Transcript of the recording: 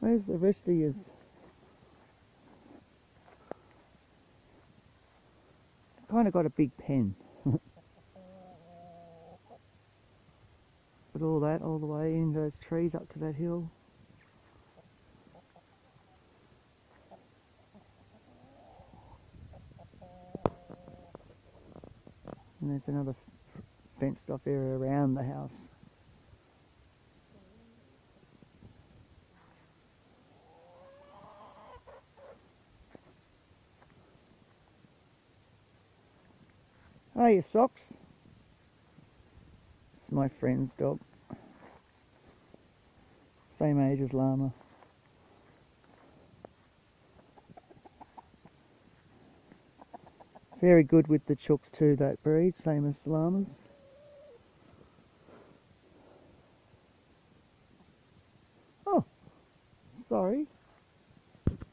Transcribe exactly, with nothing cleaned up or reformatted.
Where's the rest of yous? Kind of got a big pen. But all that, all the way in those trees up to that hill. And there's another fenced off area around the house. Oh, your socks? It's my friend's dog. Same age as Llama. Very good with the chooks too, that breed, same as Llamas. Oh, sorry.